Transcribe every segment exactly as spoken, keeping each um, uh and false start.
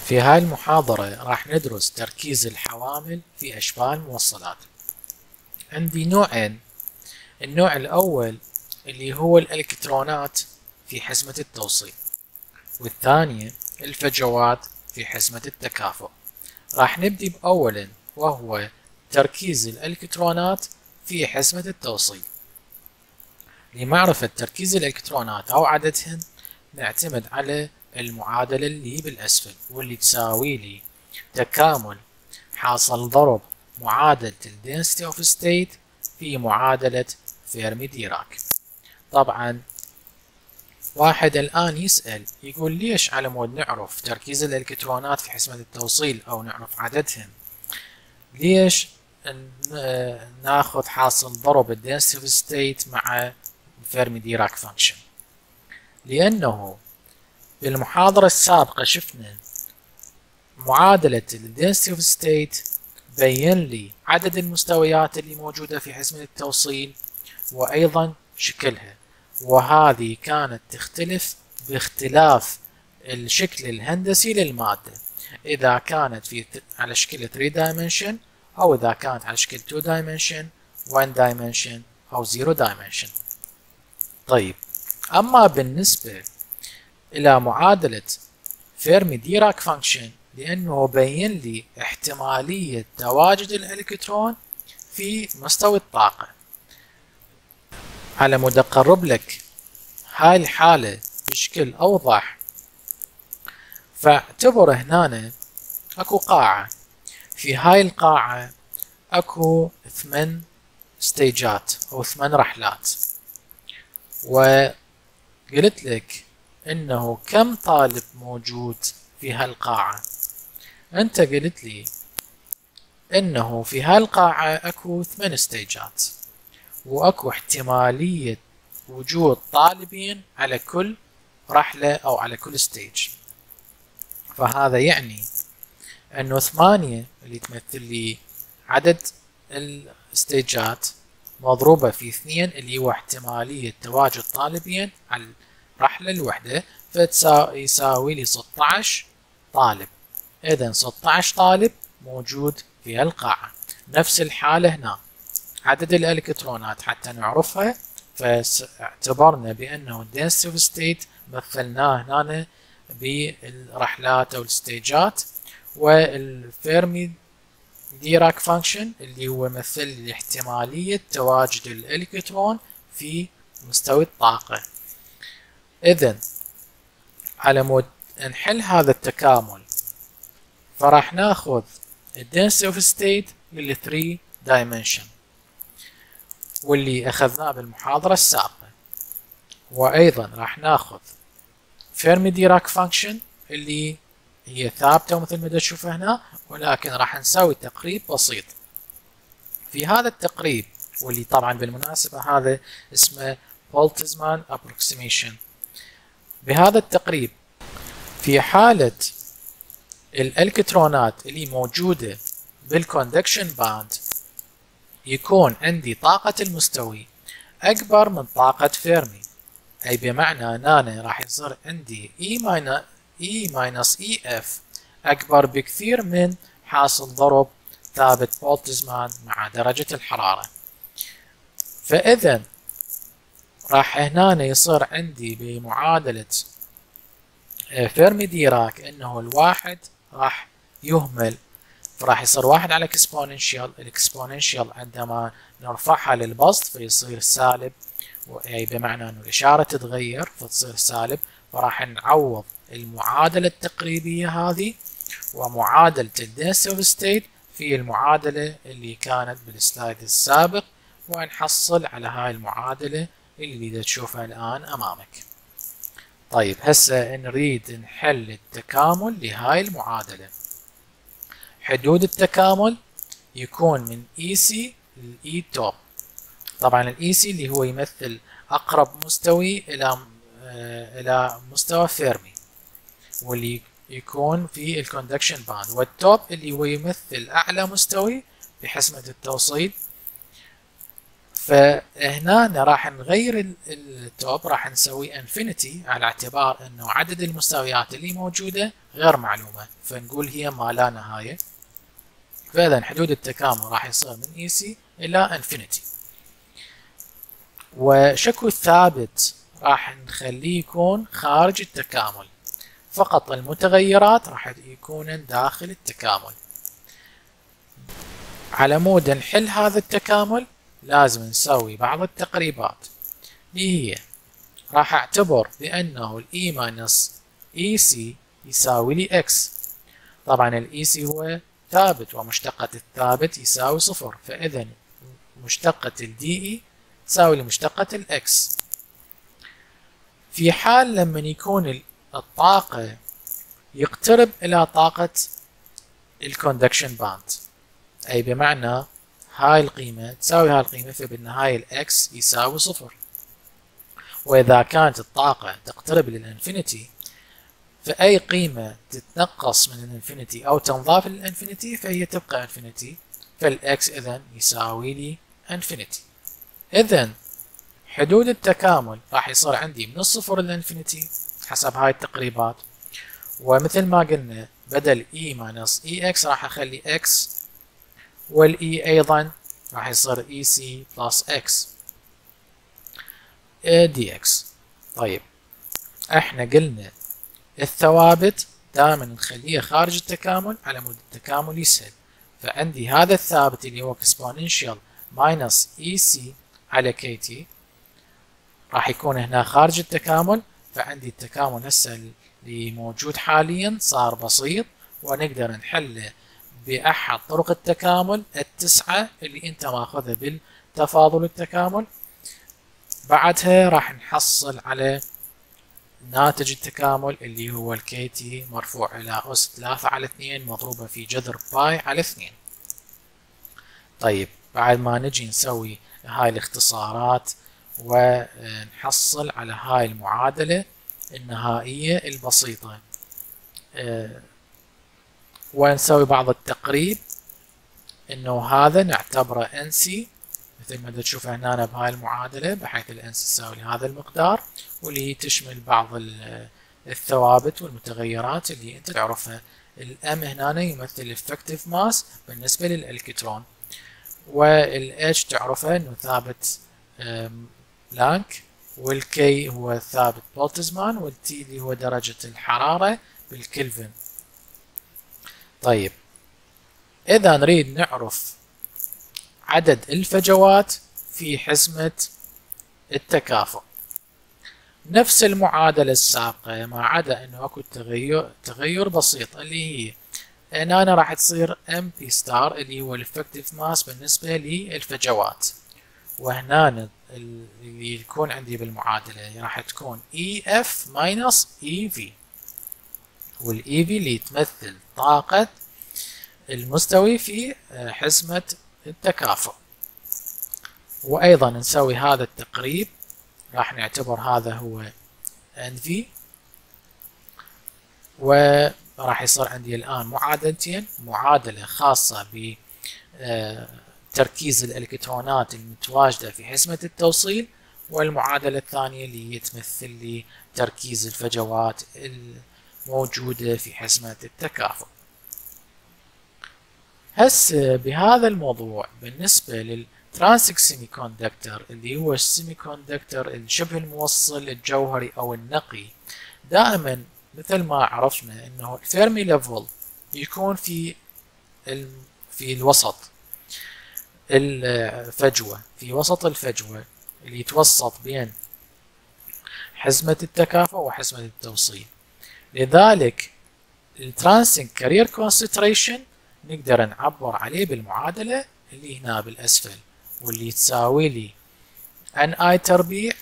في هاي المحاضرة راح ندرس تركيز الحوامل في أشباه الموصلات. عندي نوعين، النوع الأول اللي هو الإلكترونات في حزمة التوصيل، والثانية الفجوات في حزمة التكافؤ. راح نبدي بأولا وهو تركيز الإلكترونات في حزمة التوصيل. لمعرفة تركيز الإلكترونات أو عددهن نعتمد على المعادلة اللي بالأسفل، واللي تساوي لي تكامل حاصل ضرب معادلة ال density of state في معادلة فيرمي ديراك. طبعا واحد الآن يسأل يقول ليش على مود نعرف تركيز الإلكترونات في حزمة التوصيل أو نعرف عددهن، ليش ناخذ حاصل ضرب ال density of state مع فيرمي ديراك فانكشن؟ لأنه بالمحاضرة السابقة شفنا معادلة ال density of state بين لي عدد المستويات اللي موجودة في حزمة التوصيل وأيضا شكلها، وهذه كانت تختلف باختلاف الشكل الهندسي للمادة، إذا كانت في على شكل ثري dimension أو إذا كانت على شكل تو dimension ون dimension أو زيرو dimension. طيب، أما بالنسبة إلى معادلة فيرمي ديراك فانكشن، لأنه بين لي احتمالية تواجد الإلكترون في مستوى الطاقة. على مود أقرب لك هاي الحالة بشكل أوضح، فاعتبر هنا أكو قاعة، في هاي القاعة أكو ثمان ستيجات أو ثمان رحلات، وقلت لك إنه كم طالب موجود في هالقاعة. أنت قلت لي إنه في هالقاعة أكو ثمان ستيجات، وأكو احتمالية وجود طالبين على كل رحلة أو على كل ستيج. فهذا يعني إنه ثمانية اللي تمثل لي عدد الستيجات مضروبة في اثنين اللي هو احتمالية تواجد طالبين على الرحلة الوحدة، فيساوي لي ستة عشر طالب. إذن ستة عشر طالب موجود في القاعة. نفس الحالة هنا، عدد الإلكترونات حتى نعرفها فاعتبرنا بأنه density of state مثلناه هنا بالرحلات أو الستيجات، والفيرمي ديراك فانكشن اللي هو مثل احتمالية تواجد الإلكترون في مستوى الطاقة. إذن على مود نحل هذا التكامل، فراح ناخذ ال density of state لل ثري dimension واللي أخذناه بالمحاضرة السابقة، وأيضا راح ناخذ فيرمي ديراك فانكشن اللي هي ثابتة مثل ما تشوفها هنا، ولكن راح نسوي تقريب بسيط. في هذا التقريب، واللي طبعا بالمناسبة هذا اسمه بولتزمان approximation، بهذا التقريب في حالة الإلكترونات اللي موجودة بالكوندكشن باند يكون عندي طاقة المستوي أكبر من طاقة فيرمي، أي بمعنى أن أنا راح يصير عندي E minus E minus E F أكبر بكثير من حاصل ضرب ثابت بولتزمان مع درجة الحرارة. فإذا راح هنا يصير عندي بمعادلة فيرمي ديراك إنه الواحد راح يهمل، فراح يصير واحد على اكسبوننشال. الاكسبوننشال عندما نرفعها للبسط فيصير سالب، أي بمعنى أنه الإشارة تتغير فتصير سالب. فراح نعوض المعادلة التقريبية هذه ومعادلة ال density of state في المعادلة اللي كانت بالسلايد السابق، ونحصل على هاي المعادلة اللي تشوفها الآن أمامك. طيب، هسه نريد نحل التكامل لهاي المعادلة. حدود التكامل يكون من إي سي ل إي توب. طبعا الإي سي اللي هو يمثل أقرب مستوي إلى إلى مستوى فيرمي، واللي يكون في الكوندكشن باند، والتوب اللي هو يمثل أعلى مستوي بحزمة التوصيل. ف فهنا راح نغير التوب، راح نسوي انفينيتي على اعتبار انه عدد المستويات اللي موجودة غير معلومة، فنقول هي ما لا نهاية. فإذا حدود التكامل راح يصير من اي سي الى انفينيتي. وشكو الثابت راح نخليه يكون خارج التكامل، فقط المتغيرات راح يكون داخل التكامل. على مود نحل هذا التكامل لازم نسوي بعض التقريبات، اللي هي راح اعتبر بانه الاي ماينس اي سي يساوي لي اكس. طبعا الاي سي هو ثابت ومشتقة الثابت يساوي صفر، فاذا مشتقة الدي اي تساوي لمشتقة الاكس. في حال لما يكون الطاقة يقترب الى طاقة الكوندكشن باند، اي بمعنى هاي القيمة تساوي هاي القيمة، فبالنهاية الاكس يساوي صفر. واذا كانت الطاقة تقترب للانفينيتي، فاي قيمة تتنقص من الانفينيتي او تنضاف للانفينيتي فهي تبقى انفينيتي، فالاكس اذا يساوي لي انفينيتي. اذا حدود التكامل راح يصير عندي من الصفر للانفينيتي حسب هاي التقريبات. ومثل ما قلنا بدل e minus ex راح اخلي x، والاي ايضا راح يصير ec plus x dx. طيب احنا قلنا الثوابت دائما نخليها خارج التكامل على مود التكامل يسهل، فعندي هذا الثابت اللي هو exponential minus ec على kt راح يكون هنا خارج التكامل، فعندي التكامل هسه اللي موجود حاليا صار بسيط ونقدر نحله بأحد طرق التكامل التسعة اللي انت ماخذها بالتفاضل التكامل. بعدها راح نحصل على ناتج التكامل اللي هو الكي تي مرفوع إلى أس ثلاثة على اثنين مضروبة في جذر باي على اثنين. طيب بعد ما نجي نسوي هاي الاختصارات ونحصل على هاي المعادلة النهائية البسيطة، أه ونسوي بعض التقريب انه هذا نعتبره ان سي مثل ما تشوف هنا بهاي المعادلة، بحيث الان سي تساوي هذا المقدار، واللي تشمل بعض الثوابت والمتغيرات اللي انت تعرفها. الام هنا يمثل effective mass بالنسبة للالكترون، والاتش تعرفه انه ثابت بلانك، والكي هو ثابت بولتزمان، والتي اللي هو درجة الحرارة بالكلفن. طيب إذا نريد نعرف عدد الفجوات في حزمة التكافؤ، نفس المعادلة السابقة ما عدا انه اكو تغير تغير بسيط، اللي هي ان انا راح تصير ام بي ستار اللي هو الافكتيف ماس بالنسبة للفجوات، وهنا اللي يكون عندي بالمعادلة راح تكون اي اف ماينس اي في، والاي في اللي تمثل طاقة المستوي في حزمة التكافؤ. وايضا نسوي هذا التقريب، راح نعتبر هذا هو ان في، وراح يصير عندي الان معادلتين، معادلة خاصة بتركيز الالكترونات المتواجدة في حزمة التوصيل، والمعادلة الثانية اللي هي تمثل لي تركيز الفجوات الموجودة في حزمة التكافؤ. هسه بهذا الموضوع بالنسبة للترانسيك سيمي كوندكتر اللي هو السيمي كوندكتر الشبه الموصل الجوهري او النقي، دائما مثل ما عرفنا انه الفيرمي ليفل يكون في في الوسط الفجوة، في وسط الفجوة اللي يتوسط بين حزمة التكافؤ وحزمة التوصيل. لذلك الترانسيك كارير كونسنتريشن نقدر نعبر عليه بالمعادلة اللي هنا بالأسفل، واللي تساوي لي ان اي تربيع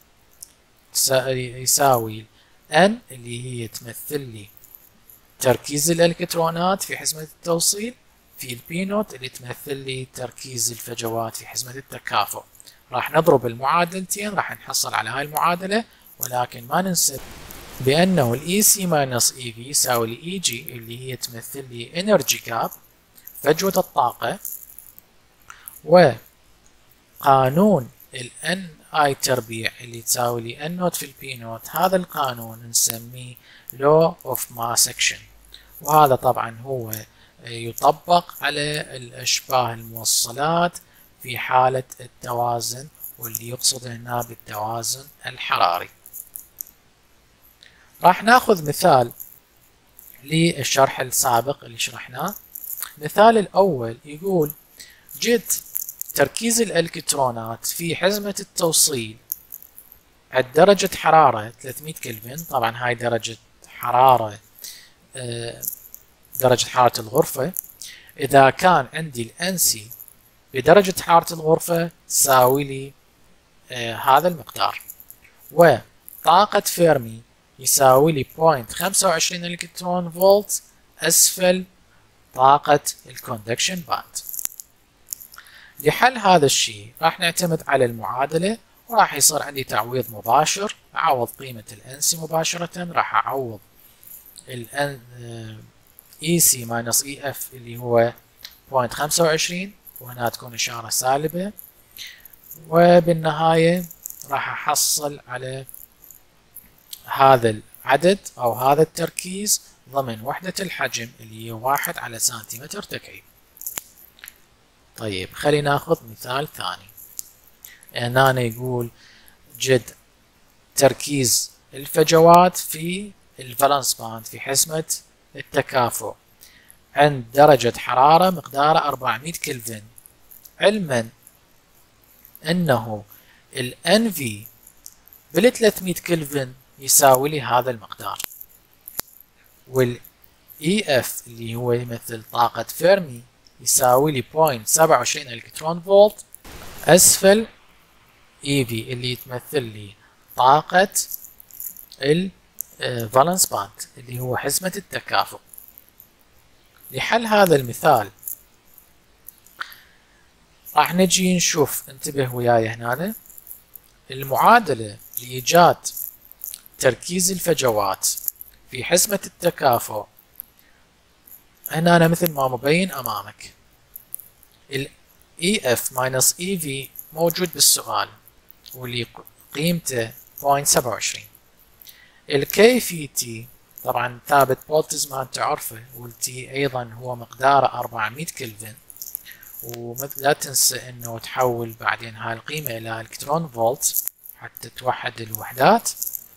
يساوي ان اللي هي تمثل لي تركيز الالكترونات في حزمة التوصيل في البي نوت اللي تمثل لي تركيز الفجوات في حزمة التكافؤ. راح نضرب المعادلتين راح نحصل على هاي المعادلة، ولكن ما ننسى بأنه الاي سي ماينس اي في يساوي لي اي جي اللي هي تمثل لي انرجي جاب فجوة الطاقة، قانون ال N I تربيع اللي تساوي لي N نوت في ال P نوت، هذا القانون نسميه law of mass action، وهذا طبعا هو يطبق على الأشباه الموصلات في حالة التوازن، واللي يقصد هنا بالتوازن الحراري. راح ناخذ مثال للشرح السابق اللي شرحناه. مثال الأول يقول جد تركيز الإلكترونات في حزمة التوصيل عند درجة حرارة ثلاثمئة كلفن. طبعا هاي درجة حرارة درجة حرارة الغرفة. إذا كان عندي الأنسي بدرجة حرارة الغرفة تساوي لي آه هذا المقدار، وطاقة فيرمي يساوي لي صفر فاصلة خمسة وعشرين إلكترون فولت أسفل طاقة الكوندكشن باند. لحل هذا الشيء راح نعتمد على المعادلة، وراح يصير عندي تعويض مباشر. أعوض قيمة الأنسي مباشرة، راح أعوض ال اي سي ماينس اي اف اللي هو صفر فاصلة خمسة وعشرين، وهنا تكون إشارة سالبة، وبالنهاية راح أحصل على هذا العدد أو هذا التركيز ضمن وحدة الحجم اللي هي واحد على سنتيمتر تكعيب. طيب خلينا ناخذ مثال ثاني. هنا يقول جد تركيز الفجوات في الفالنس باند في حزمة التكافؤ عند درجة حرارة مقدارها أربعمئة كلفن، علما أنه ال إن في بال ثلاثمئة كلفن يساوي لي هذا المقدار، وال إي إف اللي هو يمثل طاقة فيرمي يساوي لي صفر فاصلة سبعة وعشرين إلكترون فولت أسفل إي في اللي تمثل لي طاقة الفالنس باند اللي هو حزمة التكافؤ. لحل هذا المثال راح نجي نشوف، انتبه وياي هنا، المعادلة لإيجاد تركيز الفجوات في حزمة التكافؤ. هنا أنا مثل ما مبين أمامك ال إي إف minus إي في موجود بالسؤال، واللي قيمته صفر فاصلة سبعة وعشرين. ال K في T طبعا ثابت بولتزمان تعرفه، وال T أيضا هو مقداره أربعمئة كلفن، ولا تنسى انه تحول بعدين هاي القيمة الى الكترون فولت حتى توحد الوحدات.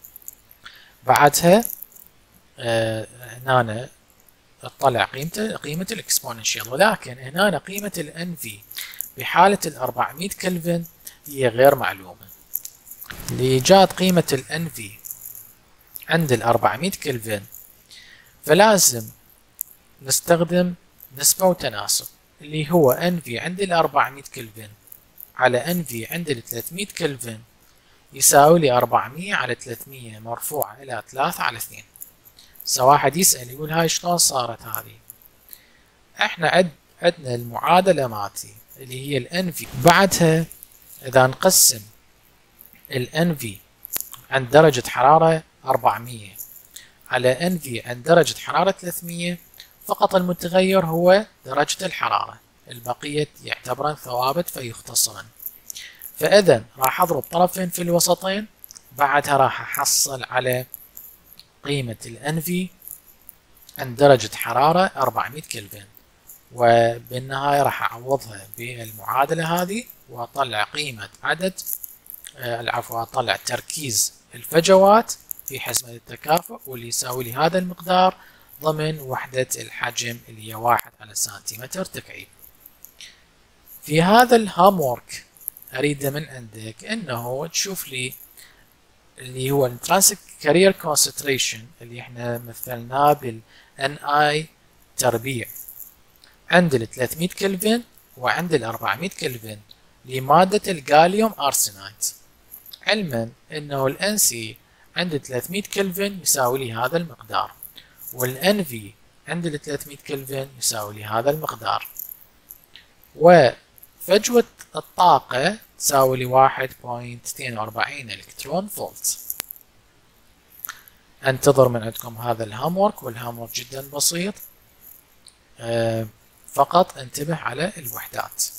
بعدها آه هنا تطلع قيمته قيمة الاكسبوننشال، ولكن هنا قيمة ال إن في بحالة ال أربعمئة كلفن هي غير معلومة. لإيجاد قيمة ال إن في عند ال أربعمئة كلفن فلازم نستخدم نسبة وتناسب، اللي هو إن في عند ال أربعمئة كلفن على إن في عند ال ثلاثمئة كلفن يساوي لي أربعمئة على ثلاثمئة مرفوعة إلى ثلاثة على اثنين. سواحد يسأل يقول هاي شلون صارت هذه؟ احنا عد عندنا المعادلة مالتي اللي هي ال إن في، بعدها إذا نقسم ال إن في عند درجة حرارة أربعمئة على إن في عند درجة حرارة ثلاثمئة، فقط المتغير هو درجة الحرارة، البقية يعتبرن ثوابت فيختصرن. فإذا راح أضرب طرفين في الوسطين، بعدها راح أحصل على قيمة ال إن في عند درجة حرارة أربعمئة كلفن، وبالنهاية راح أعوضها بالمعادلة هذه وأطلع قيمة عدد العفو أطلع تركيز الفجوات في حزمة التكافؤ، واللي يساوي لي هذا المقدار ضمن وحدة الحجم اللي هي واحد على سنتيمتر تكعيب. في هذا الهوم وورك أريد من عندك إنه تشوف لي اللي هو الانترنسك كارير كونسنتريشن اللي احنا مثلناه بال إن آي تربيع عند ال ثلاثمئة كلفن وعند ال أربعمئة كلفن لمادة الغاليوم أرسنايد، علما إنه ال إن سي عند ثلاثمئة كلفن يساوي لي هذا المقدار، وال إن في عند ال ثلاثمئة كلفن يساوي لي هذا المقدار، وفجوة الطاقة تساوي لي واحد فاصلة اثنين وأربعين إلكترون فولت. انتظر من عندكم هذا الهوم وورك، والهوم وورك جدا بسيط، أه فقط انتبه على الوحدات.